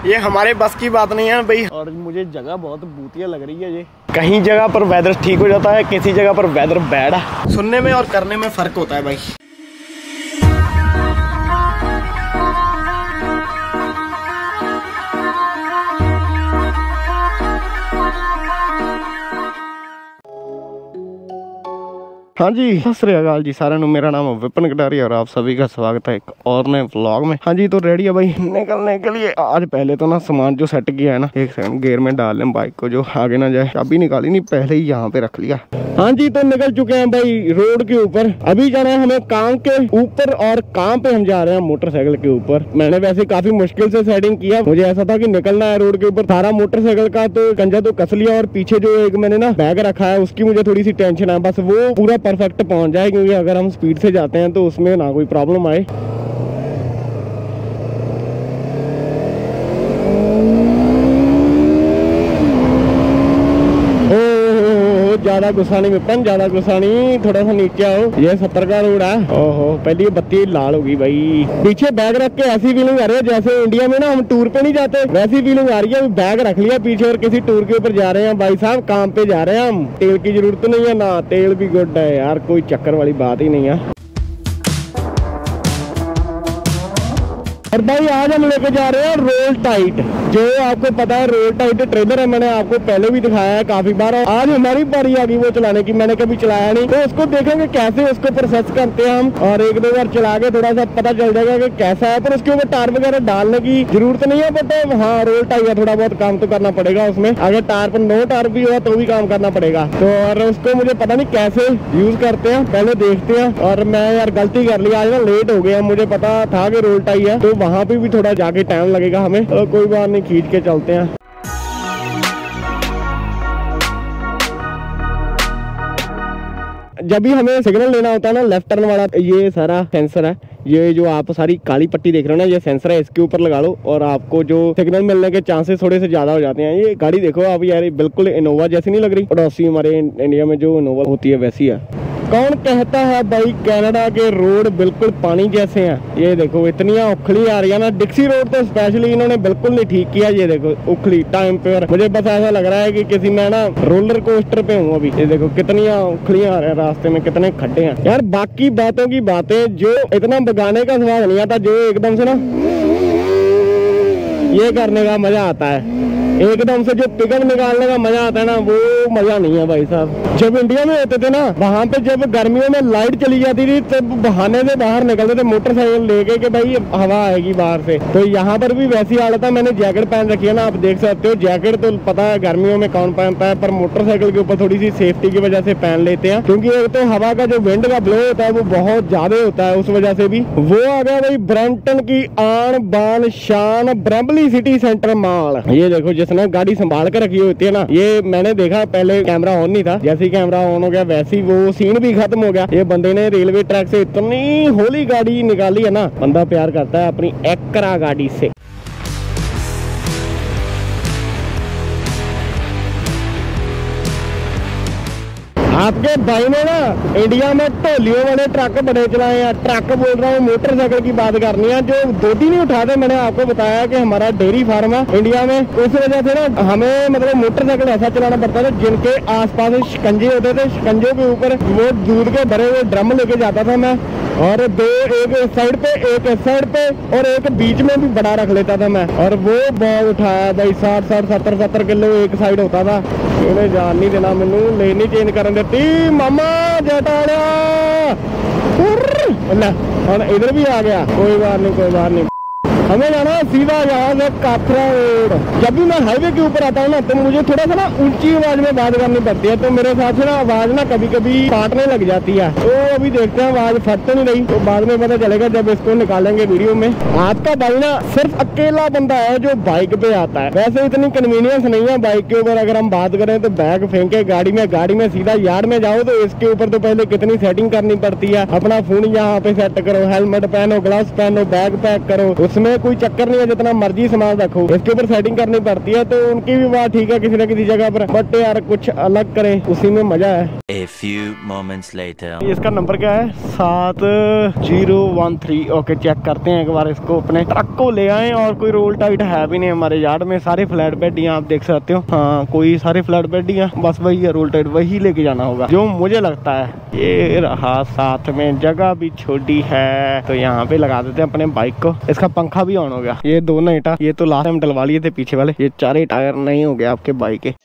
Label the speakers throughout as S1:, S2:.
S1: ये हमारे बस की बात नहीं है भाई। और मुझे जगह बहुत भूतिया लग रही है ये। कहीं जगह पर वेदर ठीक हो जाता है, किसी जगह पर वेदर बैड है। सुनने में और करने में फर्क होता है भाई। हाँ जी, सत श्री अकाल जी सारे नु। मेरा नाम है विपिन कटारी और आप सभी का स्वागत है एक और नए व्लॉग में। हाँ जी, तो रेडी है भाई निकलने के लिए। आज पहले तो ना सामान जो सेट किया है ना, एक सेकंड गियर में डाल लें बाइक को, जो आगे ना जाए। चाबी निकाली नहीं, पहले ही यहाँ पे रख लिया। हाँ जी, तो निकल चुके हैं भाई रोड के ऊपर। अभी जाना है हमें काम के ऊपर, और काम पे हम जा रहे हैं मोटरसाइकिल के ऊपर। मैंने वैसे काफी मुश्किल से सेटिंग किया, मुझे ऐसा था कि निकलना है रोड के ऊपर। सारा मोटरसाइकिल का तो कंजा तो कस लिया, और पीछे जो एक मैंने ना बैग रखा है उसकी मुझे थोड़ी सी टेंशन है, बस वो पूरा परफेक्ट पहुंच जाए, क्योंकि अगर हम स्पीड से जाते हैं तो उसमें ना कोई प्रॉब्लम आए। ज्यादा गुस्सा नहीं विपन, ज्यादा गुस्सा नहीं, थोड़ा सा नीचे आओ। ये 70 का रोड है। ओहो, पहली बत्ती लाल होगी भाई। पीछे बैग रख के ऐसी फीलिंग आ रही है जैसे इंडिया में ना हम टूर पे नहीं जाते, वैसी फीलिंग आ रही है। बैग रख लिया पीछे और किसी टूर के ऊपर जा रहे हैं भाई साहब, काम पे जा रहे हैं हम। तेल की जरूरत नहीं है ना, तेल भी गुड है यार, कोई चक्कर वाली बात ही नहीं है। और भाई आज हम लेके जा रहे हैं रोल टाइट। जो आपको पता है रोल टाइट ट्रेलर है, मैंने आपको पहले भी दिखाया है काफी बार। आज हमारी बारी आ गई वो चलाने की, मैंने कभी चलाया नहीं, तो उसको देखेंगे कैसे उसको प्रोसेस करते हैं हम, और एक दो बार चला के थोड़ा सा पता चल जाएगा कि कैसा है। पर उसके ऊपर टायर वगैरह डालने की जरूरत नहीं है, बट हाँ रोल टाइट है, थोड़ा बहुत काम तो करना पड़ेगा उसमें। अगर टायर पर नो टायर भी हुआ तो भी काम करना पड़ेगा। तो और उसको मुझे पता नहीं कैसे यूज करते हैं, पहले देखते हैं। और मैं यार गलती कर ली, आज ना लेट हो गया। मुझे पता था कि रोल टाइट है, तो वहाँ पे भी थोड़ा जाके टाइम लगेगा हमें। तो कोई बात नहीं, खींच के चलते हैं। जब भी हमें सिग्नल लेना होता है ना लेफ्ट टर्न वाला, ये सारा सेंसर है। ये जो आप सारी काली पट्टी देख रहे हो ना, ये सेंसर है, इसके ऊपर लगा लो और आपको जो सिग्नल मिलने के चांसेस थोड़े से ज्यादा हो जाते हैं। ये गाड़ी देखो आप यार, बिल्कुल इनोवा जैसी नहीं लग रही। पड़ोसी हमारे इंडिया में जो इनोवा होती है वैसी है। कौन कहता है भाई कनाडा के रोड बिल्कुल पानी जैसे हैं। ये देखो इतनी उखली आ रही है ना। डिक्सी रोड तो स्पेशली इन्होंने बिल्कुल नहीं ठीक किया। ये देखो उखली टाइम पे, और मुझे बस ऐसा लग रहा है कि किसी में ना रोलर कोस्टर पे हूँ अभी। ये देखो कितनी उखलियां आ रही है रास्ते में, कितने खड्डे हैं यार। बाकी बातों की बातें, जो इतना बगाने का स्वाद नहीं आता, जो एकदम से ना ये करने का मजा आता है, एकदम से जो पिकअप निकालने का मजा आता है ना, वो मजा नहीं है भाई साहब। जब इंडिया में होते थे ना, वहाँ पे जब गर्मियों में लाइट चली जाती थी, तब बहाने से बाहर निकलते थे मोटरसाइकिल लेके कि भाई हवा आएगी बाहर से। तो यहाँ पर भी वैसी हालत है। मैंने जैकेट पहन रखी है ना, आप देख सकते हो। जैकेट तो पता है गर्मियों में कौन पहनता है, पर मोटरसाइकिल के ऊपर थोड़ी सी सेफ्टी की वजह से पहन लेते हैं, क्योंकि एक तो हवा का जो विंड का ब्लो होता है वो बहुत ज्यादा होता है, उस वजह से भी। वो आ गया भाई ब्रैम्पटन की आन बान शान ब्रैम्बली सिटी सेंटर मॉल। ये देखो जिसने गाड़ी संभाल कर रखी होती है ना, ये मैंने देखा पहले कैमरा ऑन नहीं था, जैसे ही कैमरा ऑन हो गया वैसे ही वो सीन भी खत्म हो गया। ये बंदे ने रेलवे ट्रैक से इतनी होली गाड़ी निकाली है ना, बंदा प्यार करता है अपनी एक्रा गाड़ी से। आपके भाई ने ना इंडिया में ढोलियों वाले ट्रक बड़े चलाए हैं। ट्रक बोल रहा हूँ, मोटरसाइकिल की बात करनी है। जो दो तीन ही उठाते, मैंने आपको बताया कि हमारा डेयरी फार्म है इंडिया में, उस वजह से ना हमें मतलब मोटरसाइकिल ऐसा चलाना पड़ता था जिनके आसपास शिकंजे होते थे। शिकंजों के ऊपर वो दूध के भरे हुए ड्रम लेके जाता था मैं, और दो, एक इस साइड पे एक इस साइड पे और एक बीच में भी बड़ा रख लेता था मैं। और वो बहुत उठाया भाई, 60-60 70-70 किलो एक साइड होता था। उन्हें जान नहीं देना, मैनू लेन नहीं चेंज करन देती मामा जटालिया। और इधर भी आ गया, कोई बात नहीं कोई बात नहीं। हमें जाना सीधा यहाँ से काथरा रोड। जब भी मैं हाईवे के ऊपर आता हूँ ना, तो मुझे थोड़ा सा ना ऊंची आवाज में बात करनी पड़ती है, तो मेरे साथ से ना आवाज ना कभी कभी फाटने लग जाती है। तो अभी देखते हैं आवाज फट तो नहीं रही, तो बाद में पता चलेगा जब इसको निकालेंगे वीडियो में। आपका भाई ना सिर्फ अकेला बंदा है जो बाइक पे आता है। वैसे इतनी कन्वीनियंस नहीं है बाइक के ऊपर। अगर हम बात करें तो बैग फेंके गाड़ी में सीधा यार्ड में जाओ, तो इसके ऊपर तो पहले कितनी सेटिंग करनी पड़ती है। अपना फोन यहाँ पे सेट करो, हेलमेट पहनो, ग्लव्स पहनो, बैग पैक करो, उसमें है, कोई चक्कर नहीं है, जितना मर्जी सामान रखो, इसके ऊपर सेटिंग करनी पड़ती है। तो उनकी भी बात ठीक है किसी न किसी जगह पर, बट यार कुछ अलग करे, उसी में मजा है।
S2: A few moments later.
S1: इसका नंबर क्या है? 7013। ओके, चेक करते हैं एक बार इसको। अपने ट्रक को ले आए और कोई रोल टाइट है भी नहीं हमारे यार्ड में, सारे फ्लैट बेड यहाँ आप देख सकते हो। हाँ, कोई सारे फ्लैट बेड ही, बस वही है रोल टाइट, वही लेके जाना होगा जो मुझे लगता है। ये रहा, साथ में जगह भी छोटी है, तो यहाँ पे लगा देते हैं अपने बाइक को। इसका पंखा भी ऑन हो गया। ये दोनों ईटा, ये तो लास्ट टाइम डलवा लिए थे पीछे वाले, ये 4 टायर नहीं हो गया आपके बाइक के।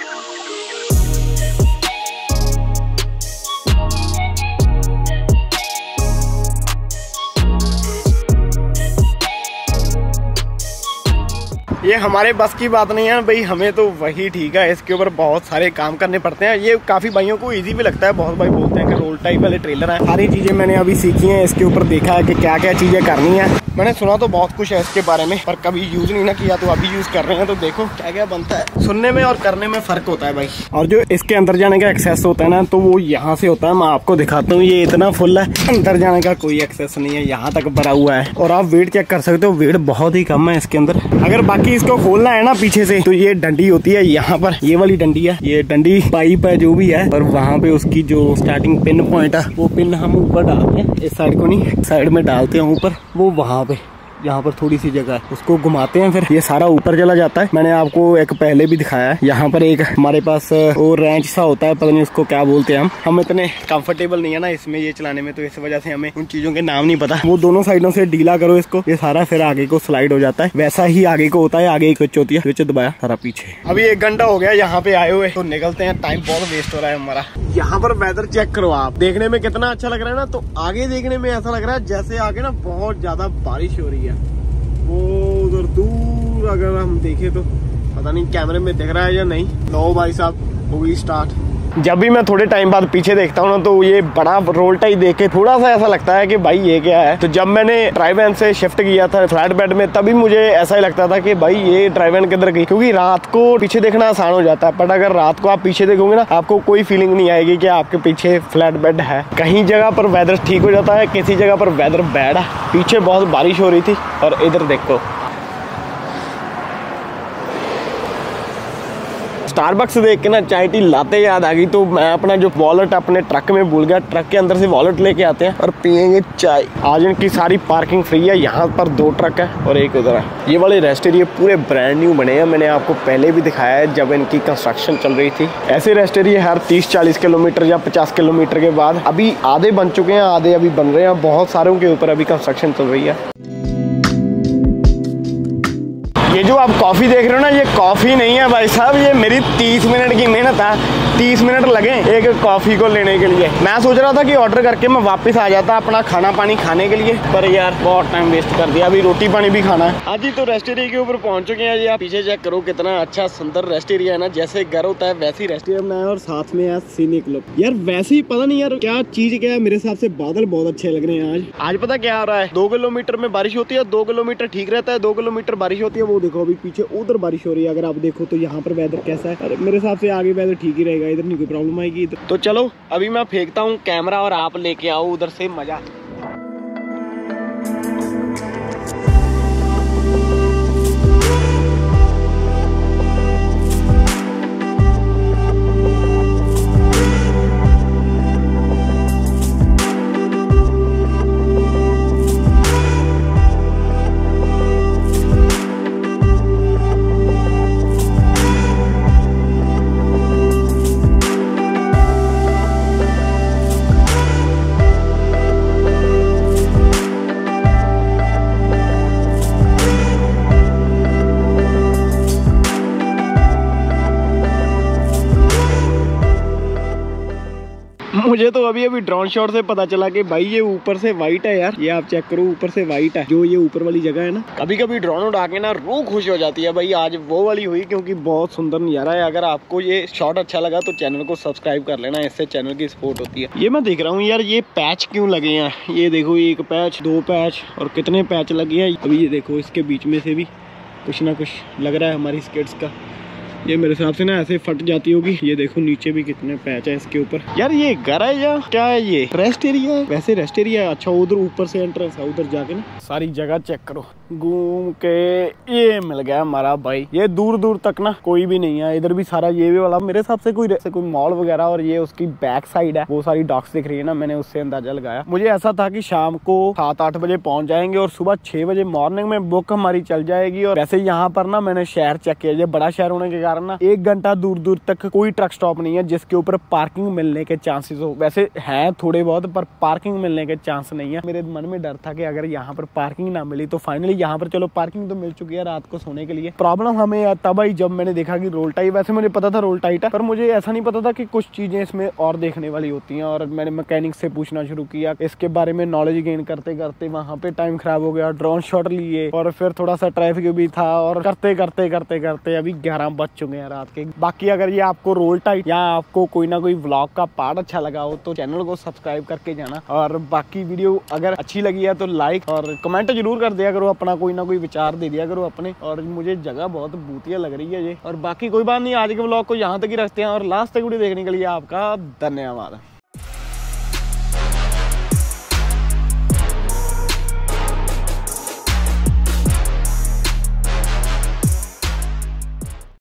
S1: ये हमारे बस की बात नहीं है भाई, हमें तो वही ठीक है। इसके ऊपर बहुत सारे काम करने पड़ते हैं। ये काफी भाइयों को इजी भी लगता है, बहुत भाई बोलते हैं कि रोल टाइप वाले ट्रेलर है। सारी चीजें मैंने अभी सीखी हैं, इसके ऊपर देखा है कि क्या क्या चीजें करनी है। मैंने सुना तो बहुत कुछ है इसके बारे में, पर कभी यूज नहीं ना किया, तो अभी यूज कर रहे हैं। तो देखो क्या क्या बनता है। सुनने में और करने में फर्क होता है भाई। और जो इसके अंदर जाने का एक्सेस होता है ना, तो वो यहाँ से होता है। मैं आपको दिखाता हूँ, ये इतना फुल है, अंदर जाने का कोई एक्सेस नहीं है, यहाँ तक भरा हुआ है। और आप वेट चेक कर सकते हो, वेट बहुत ही कम है इसके अंदर। अगर बाकी इसको खोलना है ना पीछे से, तो ये डंडी होती है यहाँ पर, ये वाली डंडी है, ये डंडी पाइप है जो भी है, और वहाँ पे उसकी जो स्टार्टिंग पिन पॉइंट है, वो पिन हम ऊपर डालते हैं। इस साइड को नहीं, साइड में डालते हैं ऊपर, वो वहाँ पे, यहाँ पर थोड़ी सी जगह है, उसको घुमाते हैं, फिर ये सारा ऊपर चला जाता है। मैंने आपको एक पहले भी दिखाया है। यहाँ पर एक हमारे पास वो रेंच सा होता है, पता नहीं उसको क्या बोलते हैं। हम इतने कंफर्टेबल नहीं है ना इसमें ये चलाने में, तो इस वजह से हमें उन चीजों के नाम नहीं पता। वो दोनों साइडों से ढीला करो इसको, ये सारा फिर आगे को स्लाइड हो जाता है। वैसा ही आगे को होता है, आगे एक स्विच होती है, स्विच दबाया सारा पीछे। अभी 1 घंटा हो गया यहाँ पे आए हुए, तो निकलते हैं, टाइम बहुत वेस्ट हो रहा है हमारा। यहाँ पर वेदर चेक करो आप, देखने में कितना अच्छा लग रहा है ना। तो आगे देखने में ऐसा लग रहा है जैसे आगे ना बहुत ज्यादा बारिश हो रही है। वो उधर दूर अगर हम देखें तो पता नहीं कैमरे में दिख रहा है या नहीं। लो भाई साहब, हो गई स्टार्ट। जब भी मैं थोड़े टाइम बाद पीछे देखता हूँ ना, तो ये बड़ा रोल टाइप देख के थोड़ा सा ऐसा लगता है कि भाई ये क्या है। तो जब मैंने ड्राइव से शिफ्ट किया था फ्लैट बेड में, तभी मुझे ऐसा ही लगता था कि भाई ये ड्राइव किधर गई, क्योंकि रात को पीछे देखना आसान हो जाता है। बट अगर रात को आप पीछे देखोगे ना, आपको कोई फीलिंग नहीं आएगी कि आपके पीछे फ्लैट बेड है। कहीं जगह पर वेदर ठीक हो जाता है, किसी जगह पर वेदर बैड है। पीछे बहुत बारिश हो रही थी, और इधर देखो स्टारबक्स देख के ना चाय टी लाते याद आ गई। तो मैं अपना जो वॉलेट अपने ट्रक में भूल गया, ट्रक के अंदर से वॉलेट लेके आते हैं और पियेंगे चाय। आज इनकी सारी पार्किंग फ्री है, यहाँ पर 2 ट्रक है और एक उधर है। ये वाले रेस्ट एरिया पूरे ब्रांड न्यू बने हैं, मैंने आपको पहले भी दिखाया है जब इनकी कंस्ट्रक्शन चल रही थी। ऐसे रेस्ट एरिया हर 30-40 किलोमीटर या 50 किलोमीटर के बाद, अभी आधे बन चुके हैं, आधे अभी बन रहे हैं। बहुत सारों के ऊपर अभी कंस्ट्रक्शन चल रही है। ये जो आप कॉफ़ी देख रहे हो ना, ये कॉफ़ी नहीं है भाई साहब, ये मेरी 30 मिनट की मेहनत है। 30 मिनट लगे एक कॉफ़ी को लेने के लिए। मैं सोच रहा था कि ऑर्डर करके मैं वापस आ जाता अपना खाना पानी खाने के लिए, पर यार बहुत टाइम वेस्ट कर दिया। अभी रोटी पानी भी खाना है। आज ही तो रेस्ट एरिया के ऊपर पहुंच चुके हैं। ये आप पीछे चेक करो, कितना अच्छा सुंदर रेस्ट एरिया है ना, जैसे घर होता है वैसे ही रेस्ट एरिया बनाया, और साथ में यार सीनिक क्लब। यार वैसे ही पता नहीं यार क्या चीज क्या है, मेरे हिसाब से बादल बहुत अच्छे लग रहे हैं आज पता क्या हो रहा है, 2 किलोमीटर में बारिश होती है, 2 किलोमीटर ठीक रहता है, 2 किलोमीटर बारिश होती है। वो देखो अभी पीछे उधर बारिश हो रही है। अगर आप देखो तो यहाँ पर वेदर कैसा है, और मेरे हिसाब से आगे वेदर ठीक ही रहेगा, इधर नहीं कोई प्रॉब्लम आएगी इधर। तो चलो अभी मैं फेंकता हूँ कैमरा और आप लेके आओ उधर से मजा। मुझे तो अभी ड्रोन शॉट से पता चला कि भाई ये ऊपर से वाइट है यार। ये आप चेक करो, ऊपर से वाइट है जो ये ऊपर वाली जगह है ना। कभी कभी ड्रोन उड़ा के ना रूह खुश हो जाती है भाई। आज वो वाली हुई क्योंकि बहुत सुंदर नजारा है। अगर आपको ये शॉट अच्छा लगा तो चैनल को सब्सक्राइब कर लेना, इससे चैनल की सपोर्ट होती है। ये मैं देख रहा हूँ यार, ये पैच क्यों लगे हैं। ये देखो, 1 पैच 2 पैच और कितने पैच लगे हैं। अभी ये देखो, इसके बीच में से भी कुछ ना कुछ लग रहा है हमारी स्केट्स का। ये मेरे हिसाब से ना ऐसे फट जाती होगी। ये देखो नीचे भी कितने पैच है इसके ऊपर। यार ये घर है या क्या है, ये रेस्ट एरिया है? वैसे रेस्ट एरिया है। अच्छा उधर ऊपर से एंट्रेंस है, उधर जाके ना सारी जगह चेक करो। घूम के ये मिल गया हमारा भाई। ये दूर दूर तक ना कोई भी नहीं है, इधर भी सारा ये वाला मेरे हिसाब से कोई मॉल वगैरह, और ये उसकी बैक साइड है, वो सारी डॉक्स दिख रही है ना, मैंने उससे अंदाजा लगाया। मुझे ऐसा था कि शाम को 7-8 बजे पहुंच जाएंगे और सुबह 6 बजे मॉर्निंग में बुक हमारी चल जाएगी। और वैसे यहाँ पर ना मैंने शहर चेक किया, ये बड़ा शहर होने के कारण ना 1 घंटा दूर दूर तक कोई ट्रक स्टॉप नहीं है जिसके ऊपर पार्किंग मिलने के चांसेस हो। वैसे है थोड़े बहुत, पर पार्किंग मिलने के चांस नहीं है। मेरे मन में डर था कि अगर यहाँ पर पार्किंग ना मिली तो फाइनली यहाँ पर चलो पार्किंग तो मिल चुकी है रात को सोने के लिए। प्रॉब्लम हमें तब आई जब मैंने देखा कि रोल टाइट, वैसे मुझे पता था रोल टाइट है, पर मुझे ऐसा नहीं पता था कि कुछ चीजें इसमें और देखने वाली होती हैं। और मैंने मैकेनिक से पूछना शुरू किया, इसके बारे में नॉलेज गेन करते करते वहाँ पे टाइम खराब हो गया, ड्रोन शॉट लिए और फिर थोड़ा सा ट्रैफिक भी था, और करते करते करते करते अभी 11 बज चुके हैं रात के। बाकी अगर ये आपको रोल टाइट या आपको कोई ना कोई व्लॉग का पार्ट अच्छा लगा हो तो चैनल को सब्सक्राइब करके जाना, और बाकी वीडियो अगर अच्छी लगी है तो लाइक और कमेंट जरूर कर दिया करो, अपना कोई ना कोई विचार दे दिया करो अपने। और मुझे जगह बहुत भूतिया लग रही है ये। और बाकी कोई बात नहीं, आज के व्लॉग को यहाँ तक ही रखते हैं और लास्ट तक वीडियो देखने के लिए आपका धन्यवाद।